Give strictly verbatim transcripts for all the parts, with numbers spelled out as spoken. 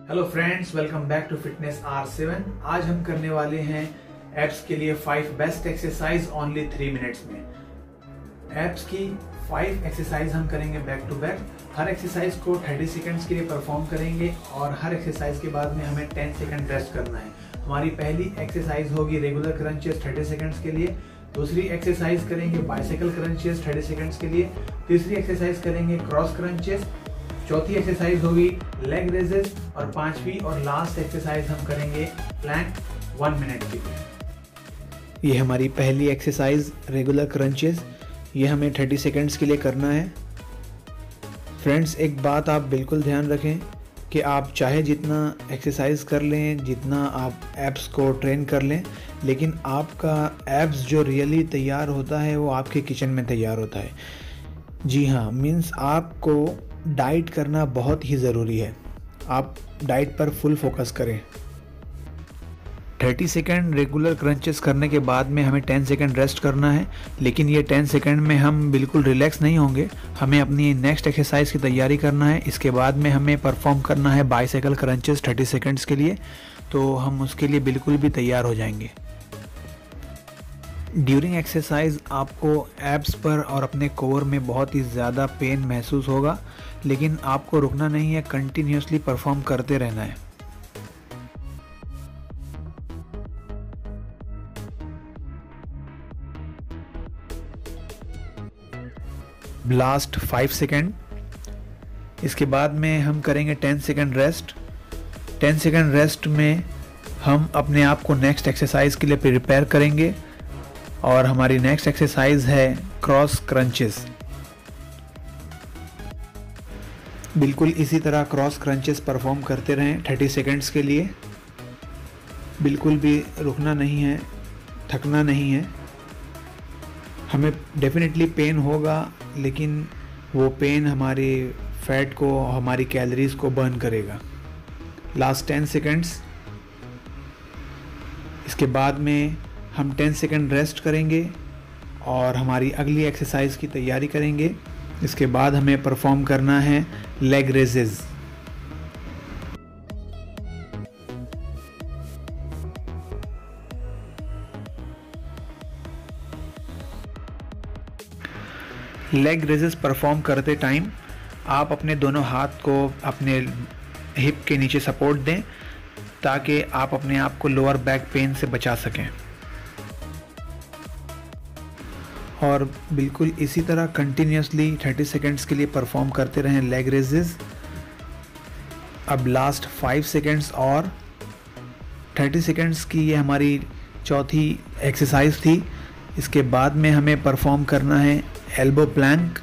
Hello friends, welcome back to fitness R seven. आज हम करने वाले हैं एब्स के लिए five best exercise only three minutes में। एब्स की फाइव एक्सरसाइज हम करेंगे बैक टू बैक। हर एक्सरसाइज को थर्टी सेकंड्स के लिए परफॉर्म करेंगे और हर एक्सरसाइज के बाद में हमें टेन सेकंड रेस्ट करना है। हमारी पहली एक्सरसाइज होगी रेगुलर क्रंचेस थर्टी सेकंड्स के लिए। दूसरी एक्सरसाइज करेंगे बाइसाइकिल क्रंचेस थर्टी सेकंड्स के लिए। तीसरी एक्सरसाइज करेंगे क्रॉस क्रंचेस। चौथी एक्सरसाइज होगी लेग रेजेस और पांचवी और लास्ट एक्सरसाइज हम करेंगे प्लैंक वन मिनट के लिए। ये हमारी पहली एक्सरसाइज रेगुलर क्रंचेस, ये हमें थर्टी सेकंड्स के लिए करना है। फ्रेंड्स, एक बात आप बिल्कुल ध्यान रखें कि आप चाहे जितना एक्सरसाइज कर लें, जितना आप एब्स को ट्रेन कर लें, लेकिन आपका एब्स जो रियली तैयार होता है वो आपके किचन में तैयार होता है। जी हाँ, मीन्स आपको डाइट करना बहुत ही ज़रूरी है। आप डाइट पर फुल फोकस करें। थर्टी सेकंड रेगुलर क्रंचेस करने के बाद में हमें टेन सेकंड रेस्ट करना है, लेकिन ये टेन सेकंड में हम बिल्कुल रिलैक्स नहीं होंगे। हमें अपनी नेक्स्ट एक्सरसाइज की तैयारी करना है। इसके बाद में हमें परफॉर्म करना है बाइसाइकिल क्रंचेस थर्टी सेकंड्स के लिए, तो हम उसके लिए बिल्कुल भी तैयार हो जाएंगे। ड्यूरिंग एक्सरसाइज आपको एब्स पर और अपने कोर में बहुत ही ज़्यादा पेन महसूस होगा, लेकिन आपको रुकना नहीं है, कंटिन्यूसली परफॉर्म करते रहना है। Last five second. इसके बाद में हम करेंगे ten second rest. Ten second rest में हम अपने आप को नेक्स्ट एक्सरसाइज के लिए प्रिपेयर करेंगे और हमारी नेक्स्ट एक्सरसाइज है क्रॉस क्रंचेस। बिल्कुल इसी तरह क्रॉस क्रंचेस परफॉर्म करते रहें थर्टी सेकेंड्स के लिए। बिल्कुल भी रुकना नहीं है, थकना नहीं है। हमें डेफिनेटली पेन होगा, लेकिन वो पेन हमारे फैट को, हमारी कैलोरीज को बर्न करेगा। Last ten seconds. इसके बाद में हम टेन सेकेंड रेस्ट करेंगे और हमारी अगली एक्सरसाइज की तैयारी करेंगे। इसके बाद हमें परफॉर्म करना है leg raises. Leg raises perform करते टाइम आप अपने दोनों हाथ को अपने हिप के नीचे सपोर्ट दें, ताकि आप अपने आप को लोअर बैक पेन से बचा सकें। और बिल्कुल इसी तरह कंटिन्यूसली थर्टी सेकेंड्स के लिए परफॉर्म करते रहें लेग रेजेस। अब लास्ट फाइव सेकेंड्स और थर्टी सेकेंड्स की ये हमारी चौथी एक्सरसाइज थी। इसके बाद में हमें परफॉर्म करना है एल्बो प्लैंक।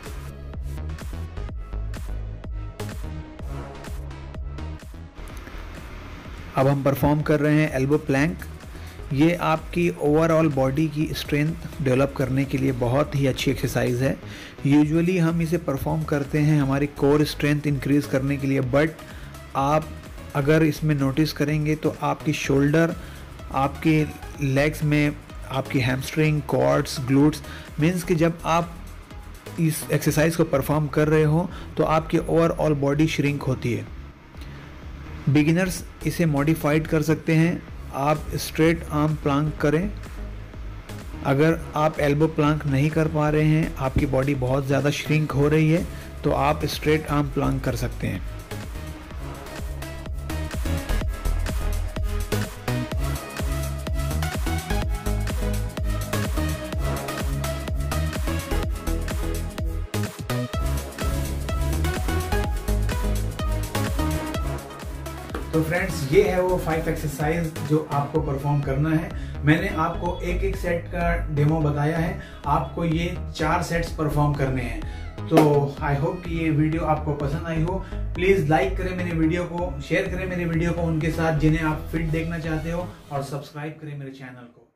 अब हम परफॉर्म कर रहे हैं एल्बो प्लैंक। ये आपकी ओवरऑल बॉडी की स्ट्रेंथ डेवलप करने के लिए बहुत ही अच्छी एक्सरसाइज है। यूजुअली हम इसे परफॉर्म करते हैं हमारी कोर स्ट्रेंथ इंक्रीज करने के लिए, बट आप अगर इसमें नोटिस करेंगे तो आपकी शोल्डर, आपके लेग्स में, आपकी हैमस्ट्रिंग, क्वाड्स, ग्लूट्स, मीन्स कि जब आप इस एक्सरसाइज को परफॉर्म कर रहे हो तो आपकी ओवरऑल बॉडी श्रिंक होती है। बिगिनर्स इसे मॉडिफाइड कर सकते हैं। आप स्ट्रेट आर्म प्लांक करें। अगर आप एल्बो प्लांक नहीं कर पा रहे हैं, आपकी बॉडी बहुत ज़्यादा श्रिंक हो रही है, तो आप स्ट्रेट आर्म प्लांक कर सकते हैं। तो फ्रेंड्स, ये है वो फाइव एक्सरसाइज जो आपको परफॉर्म करना है। मैंने आपको एक एक सेट का डेमो बताया है, आपको ये चार सेट्स परफॉर्म करने हैं। तो आई होप कि ये वीडियो आपको पसंद आई हो। प्लीज़ लाइक करें मेरे वीडियो को, शेयर करें मेरे वीडियो को उनके साथ जिन्हें आप फिट देखना चाहते हो, और सब्सक्राइब करें मेरे चैनल को।